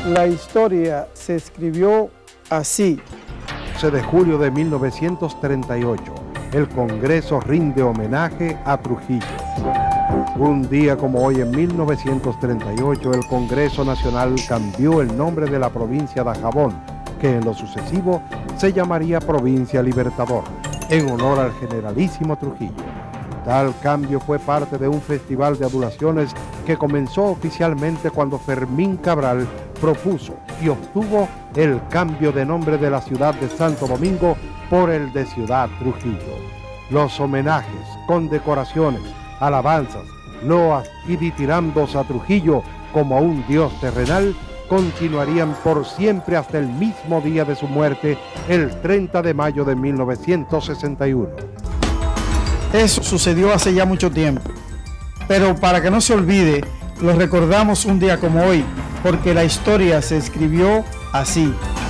La historia se escribió así. 11 de julio de 1938, el Congreso rinde homenaje a Trujillo. Un día como hoy, en 1938, el Congreso Nacional cambió el nombre de la provincia de Dajabón, que en lo sucesivo se llamaría Provincia Libertador, en honor al generalísimo Trujillo. Tal cambio fue parte de un festival de adulaciones que comenzó oficialmente cuando Fermín Cabral propuso y obtuvo el cambio de nombre de la ciudad de Santo Domingo por el de Ciudad Trujillo. Los homenajes, condecoraciones, alabanzas, loas y ditirambos a Trujillo como a un dios terrenal continuarían por siempre hasta el mismo día de su muerte, el 30 de mayo de 1961. Eso sucedió hace ya mucho tiempo, pero para que no se olvide, lo recordamos un día como hoy, porque la historia se escribió así.